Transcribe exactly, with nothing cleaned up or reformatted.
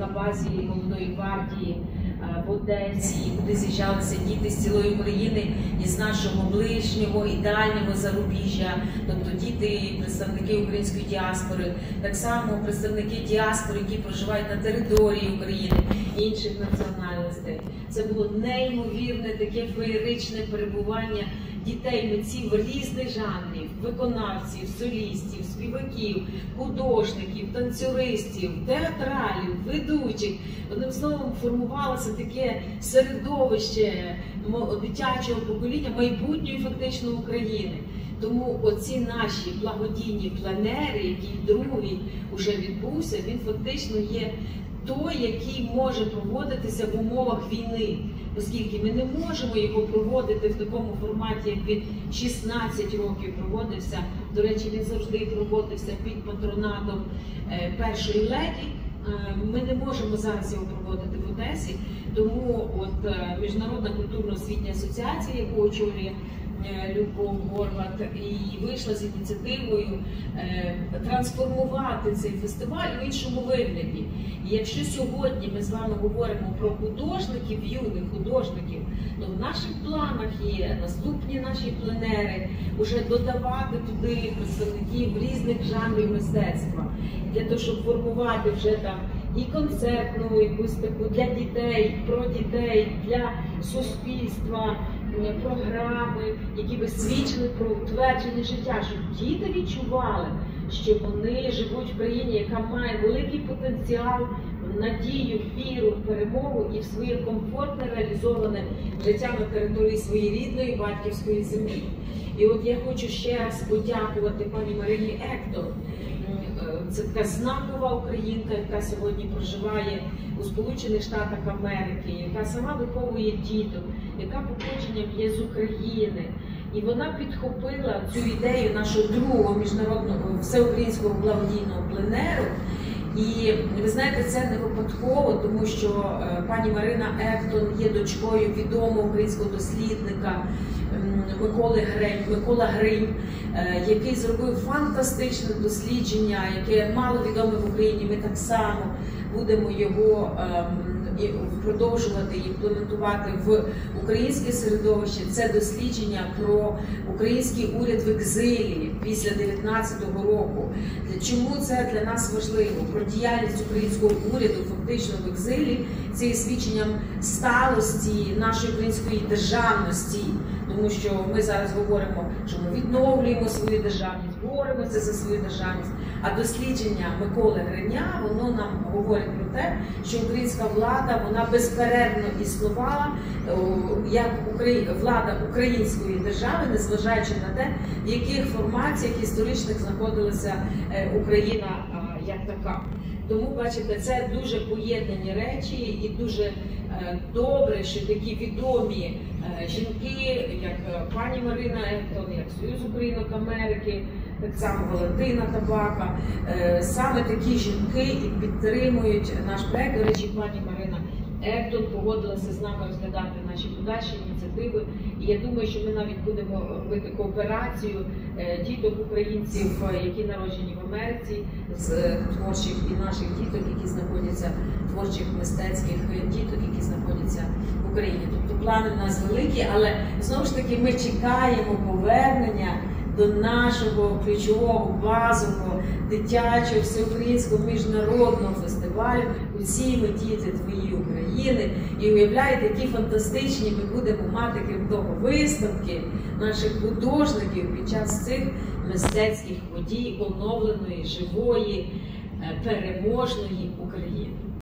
на базі Молодої гвардії в Одесі, куди з'їжджалися діти з цілої України і з нашого ближнього і дальнього зарубіжжя, тобто діти, представники української діаспори, так само представники діаспори, які проживають на території України, інших національностей. Це було неймовірне таке феєричне перебування дітей, митців різних жанрів, виконавців, солістів, співаків, художників, танцюристів, театралів, ведучих. Одним словом, формувалося таке середовище дитячого покоління, майбутньої фактично України. Тому оці наші благодійні пленери, який другий вже відбувся, він фактично є той, який може проводитися в умовах війни, оскільки ми не можемо його проводити в такому форматі, як він шістнадцять років проводився. До речі, він завжди проводився під патронатом першої леді. Ми не можемо зараз його проводити в Одесі, тому от Міжнародна культурно-освітня асоціація, яку очолює Любов Горват, і вийшла з ініціативою е, трансформувати цей фестиваль в іншому вигляді. І якщо сьогодні ми з вами говоримо про художників, юних художників, то в наших планах є наступні наші пленери, вже додавати туди представників різних жанрів мистецтва, для того, щоб формувати вже там і концертну якусь таку для дітей, про дітей, для суспільства, програми, які би свідчили про утвердження життя, щоб діти відчували, що вони живуть в країні, яка має великий потенціал, надію, віру в перемогу і в своє комфортне реалізоване життя на території своєї рідної батьківської землі. І от я хочу ще раз подякувати пані Марині Ектор. Це така знакова українка, яка сьогодні проживає у Сполучених Штатах Америки, яка сама виховує діток, яка походженням є з України. І вона підхопила цю ідею нашого другого міжнародного всеукраїнського благодійного пленеру. І ви знаєте, це не випадково, тому що пані Марина Ектон є дочкою відомого українського дослідника Миколи Гринь, Микола Гринь, який зробив фантастичне дослідження, яке мало відоме в Україні. Ми так само будемо його продовжувати і імплементувати в українське середовище. Це дослідження про український уряд в екзилі після дев'ятнадцятого року. Чому це для нас важливо? Про діяльність українського уряду фактично в екзилі, це є свідченням сталості нашої української державності. Тому що ми зараз говоримо, що ми відновлюємо свою державність, боремося за свою державність. А дослідження Миколи Гриня, воно нам говорить про те, що українська влада, вона безперервно існувала як влада української держави, незважаючи на те, в яких формаціях історичних знаходилася Україна як така. Тому, бачите, це дуже поєднані речі і дуже добре, що такі відомі жінки, як пані Марина Ектон, як Союз Українок Америки, так само Валентина Табака, саме такі жінки і підтримують наш проект. До речі, пані Марина Ектон погодилася з нами розглядати наші подальші ініціативи. І я думаю, що ми навіть будемо робити кооперацію діток українців, які народжені в Америці, з творчих і наших діток, які знаходяться, творчих мистецьких діток, які знаходяться в Україні. Тобто плани в нас великі, але знову ж таки ми чекаємо повернення до нашого ключового, базового, дитячого, всеукраїнського міжнародного фестивалю «Усі ми діти твої України». І уявляєте, які фантастичні ми будемо мати, крім того, виставки наших художників під час цих мистецьких подій оновленої, живої, переможної України.